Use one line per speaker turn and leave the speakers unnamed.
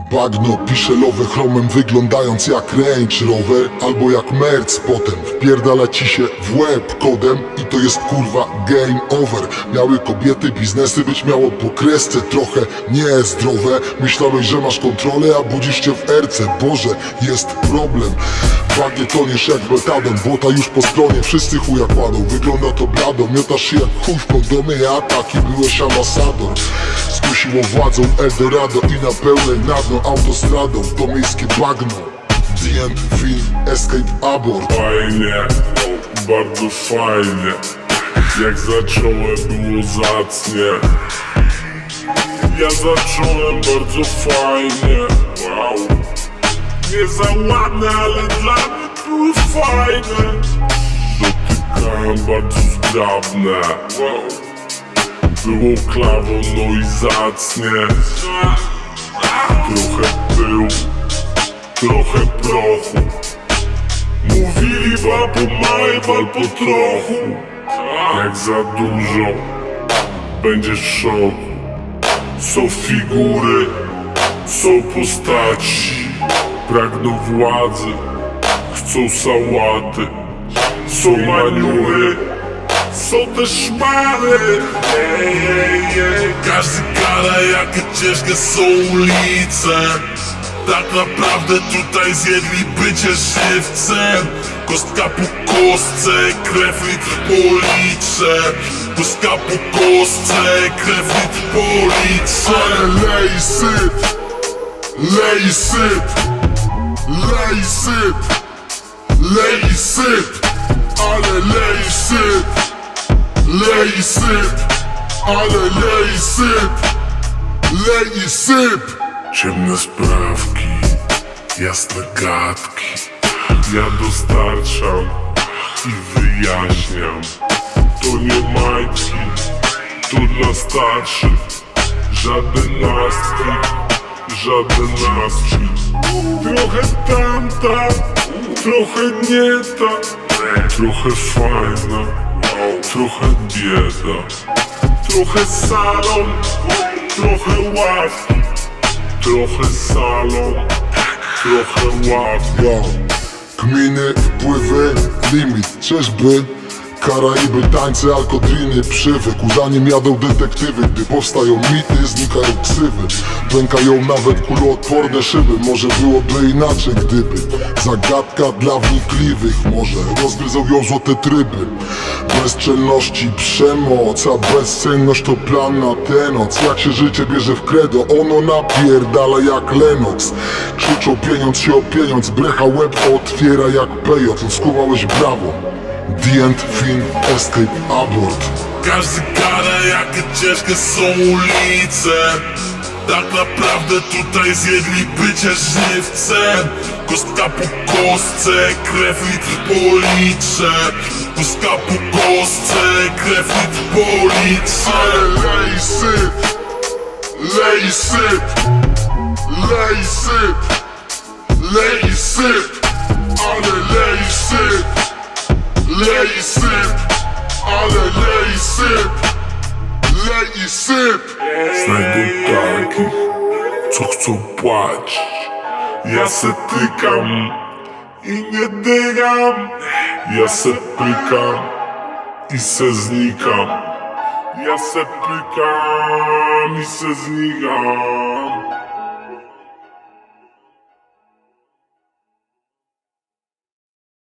Bagno pisze love chromem, wyglądając jak Range Rover albo jak Merc. Potem wpierdala ci się w łeb kodem i to jest kurwa game over. Miały kobiety biznesy, być miało po kresce trochę niezdrowe. Myślałeś, że masz kontrolę, a budzisz się w erce. Boże, jest problem. Bagnie toniesz jak betadon, błota już po stronie, wszyscy chuja kładą. Wygląda to blado, miotasz się jak chuj w kondomie, a taki byłeś ambasador. Skusiło władzą Eldorado i na pełnej na dno autostradą to miejskie bagno. The End, Film, Escape, Abort.
Fajnie, bardzo fajnie. Jak zacząłem, było zacnie. Ja zacząłem bardzo fajnie. Wow. Nie za ładne, ale dla mnie były fajne. Dotykałem bardzo zgrabne. Wow. Było klawo, no i zacnie. Trochę pył, trochę prochu. Mówili wal po małej, wal po trochu. Jak za dużo, będziesz w szoku. Są figury, są postaci. Pragną władzy, chcą sałaty. Są maniury, są też szmary. Każdy gada, jakie ciężkie są ulice. Tak naprawdę tutaj zjedli bycie żywcem. Kostka po kostce, krew litr po litrze. Kostka po kostce, krew litr po litrze.
Ale lej syp, lej syp, lej syp, lej syp. Ale lej syp, lej syp, ale lej syp, lej i syp.
Ciemne sprawki, jasne gadki. Ja dostarczam i wyjaśniam. To nie majtki, to dla starszych. Żaden nastki, żaden nastki. Trochę tamta, trochę nie ta. Trochę fajna, trochę bieda. Trochę salon, trochę ławki. Trochę salon, trochę ławki.
Gminy, wpływy, limit, czyżby? Karaiby, tańce, alkodriny, przywy. Kurzanim jadą detektywy. Gdy powstają mity, znikają ksywy. Pękają nawet kuloodporne szyby. Może byłoby inaczej, gdyby zagadka dla wnikliwych. Może rozgryzą ją złote tryby. Bezczelności, przemoc, a bezcenność to plan na tę noc. Jak się życie bierze w credo, ono napierdala jak Lennox. Krzyczą pieniądz się o pieniądz, brecha łeb otwiera jak pejot. Skumałeś brawo. The End, Film, Escape, Abort.
Każdy gada, jakie ciężkie są ulice. Tak naprawdę tutaj zjedli bycie żywcem. Kostka po kostce, krew litr po litrze. Kostka po kostce, krew litr po litrze.
Ale lej syp, lej syp, lej syp, lej syp. Ale lej syp, lej syp, ale lej syp, lej i syp.
Znajdą takich, co chcą płacić. Ja se tykam i nie dygam. Ja se pykam i se znikam. Ja se pykam i se znikam.